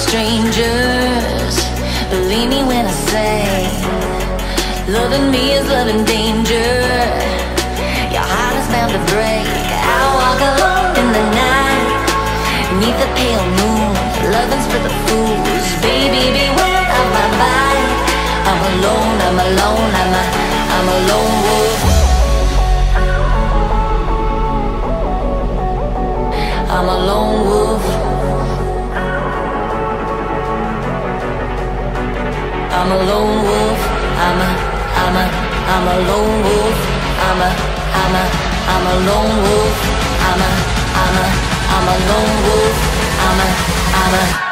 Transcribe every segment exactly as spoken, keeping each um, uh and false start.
strangers. Believe me when I say, loving me is loving danger. Your heart is bound to break. I walk alone in the night, neath the pale moon. Loving's for the fools. Baby, beware of my bite. I'm alone, I'm alone, I'm a, I'm a lone wolf. I'm a lone wolf. I'm a lone wolf. I'm a, I'm a, I'm a lone wolf. I'm a, I'm a, I'm a lone wolf. I'm a, I'm a, I'm a lone wolf. I'm a, I'm a.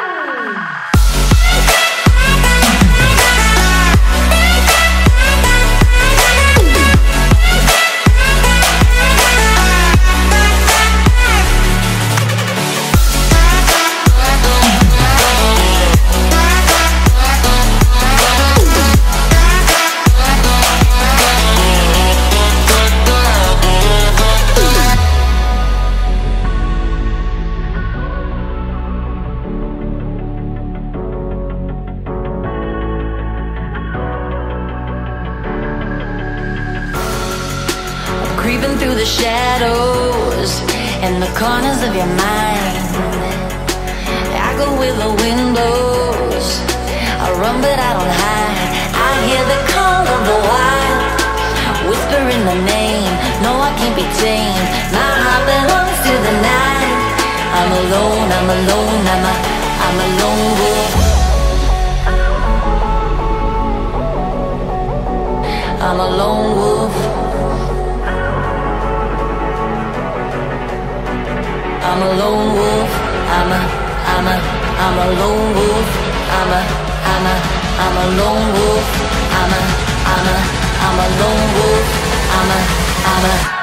Creeping through the shadows and the corners of your mind. I go where the wind blows. I run but I don't hide. I hear the call of the wild, whispering the name. No, I can't be tamed. My heart belongs to the night. I'm alone, I'm alone, I'm a, I'm a lone wolf. I'm a lone wolf. I'm a lone wolf. I'm a, I'm a, I'm a lone wolf. I'm a, I'm a, I'm a lone wolf. I'm a, I'm a, I'm a lone wolf. I'm a, I'm a.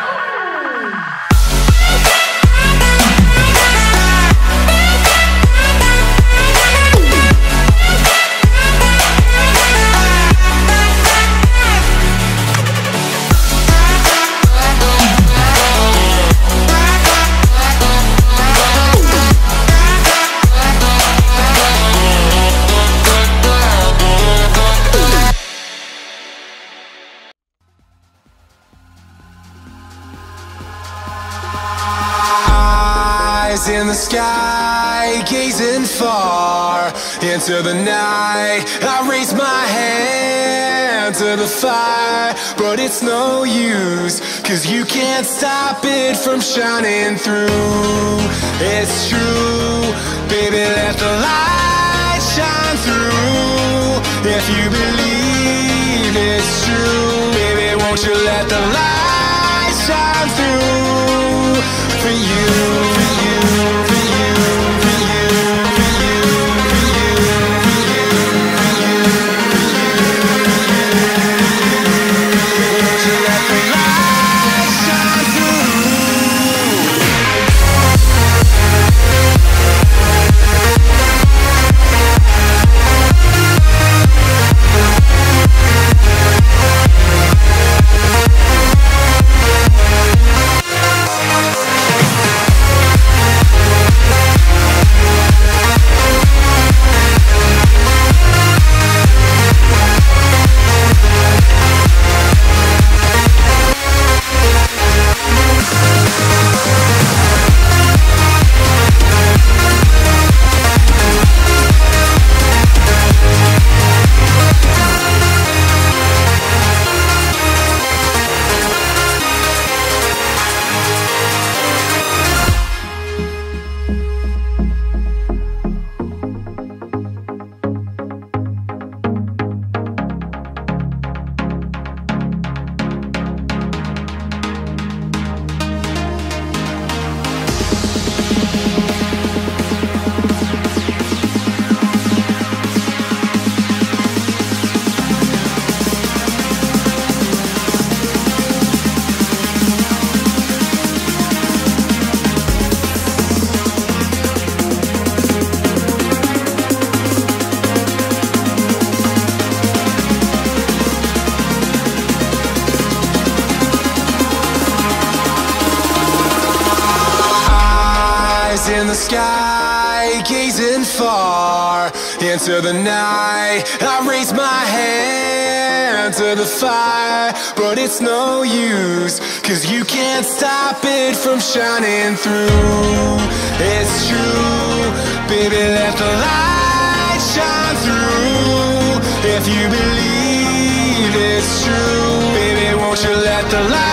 In the sky, gazing far into the night, I raise my hand to the fire, but it's no use, cause you can't stop it from shining through. It's true, baby, let the light shine through. If you believe it's true, baby, won't you let the light shine through for you. gazing far into the night. I raise my hand to the fire, but it's no use, 'cause you can't stop it from shining through. It's true, baby, let the light shine through. If you believe it's true, baby, won't you let the light